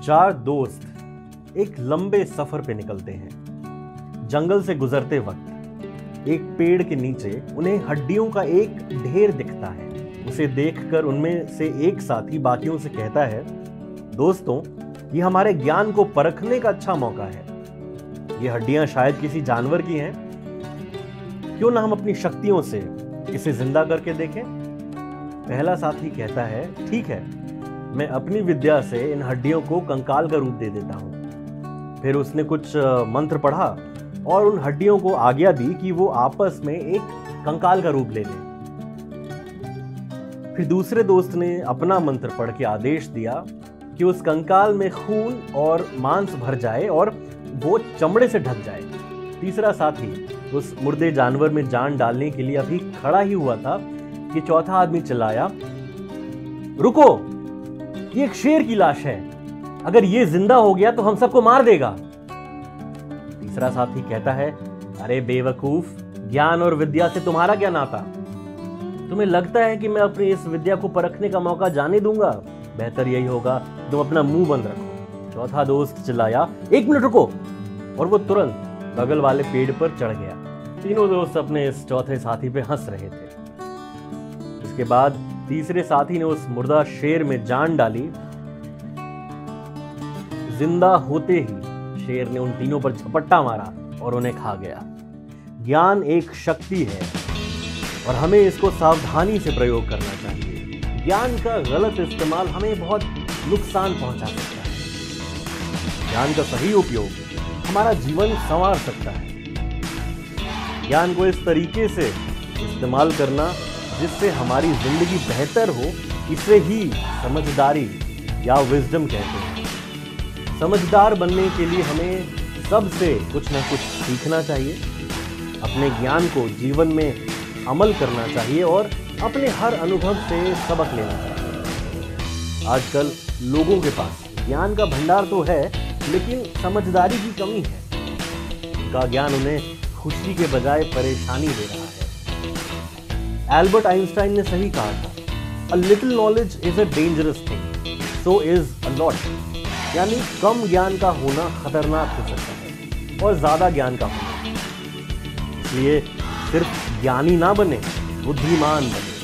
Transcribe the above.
चार दोस्त एक लंबे सफर पे निकलते हैं। जंगल से गुजरते वक्त एक पेड़ के नीचे उन्हें हड्डियों का एक ढेर दिखता है। उसे देखकर उनमें से एक साथी बाकियों से कहता है, दोस्तों, ये हमारे ज्ञान को परखने का अच्छा मौका है। ये हड्डियां शायद किसी जानवर की हैं। क्यों ना हम अपनी शक्तियों से इसे जिंदा करके देखें? पहला साथी कहता है, ठीक है, मैं अपनी विद्या से इन हड्डियों को कंकाल का रूप दे देता हूं। फिर उसने कुछ मंत्र पढ़ा और उन हड्डियों को आज्ञा दी कि वो आपस में एक कंकाल का रूप ले लें। फिर दूसरे दोस्त ने अपना मंत्र पढ़ के आदेश दिया कि उस कंकाल में खून और मांस भर जाए और वो चमड़े से ढक जाए। तीसरा साथी उस मुर्दे जानवर में जान डालने के लिए अभी खड़ा ही हुआ था कि चौथा आदमी चिल्लाया, रुको, ये एक शेर की लाश है। अगर ये जिंदा हो गया तो हम सबको मार देगा। तीसरा साथी कहता है, अरे बेवकूफ, ज्ञान और विद्या से तुम्हारा क्या नाता? तुम्हें लगता है कि मैं अपनी इस विद्या को परखने का मौका जाने दूंगा? बेहतर यही होगा तुम अपना मुंह बंद रखो। चौथा दोस्त चिल्लाया, एक मिनट रुको, और वो तुरंत बगल वाले पेड़ पर चढ़ गया। तीनों दोस्त अपने इस चौथे साथी पे हंस रहे थे। इसके बाद तीसरे साथी ने उस मुर्दा शेर में जान डाली। जिंदा होते ही शेर ने उन तीनों पर झपट्टा मारा और उन्हें खा गया। ज्ञान एक शक्ति है और हमें इसको सावधानी से प्रयोग करना चाहिए। ज्ञान का गलत इस्तेमाल हमें बहुत नुकसान पहुंचा सकता है। ज्ञान का सही उपयोग हमारा जीवन संवार सकता है। ज्ञान को इस तरीके से इस्तेमाल करना जिससे हमारी जिंदगी बेहतर हो, इसे ही समझदारी या विजडम कहते हैं। समझदार बनने के लिए हमें सबसे कुछ ना कुछ सीखना चाहिए, अपने ज्ञान को जीवन में अमल करना चाहिए और अपने हर अनुभव से सबक लेना चाहिए। आजकल लोगों के पास ज्ञान का भंडार तो है, लेकिन समझदारी की कमी है। उनका ज्ञान उन्हें खुशी के बजाय परेशानी दे रहा है। एल्बर्ट आइंस्टाइन ने सही कहा था, a little knowledge is a dangerous thing, so is a lot. यानी कम ज्ञान का होना खतरनाक हो सकता है और ज्यादा ज्ञान का होना। इसलिए सिर्फ ज्ञानी ना बने, बुद्धिमान बने।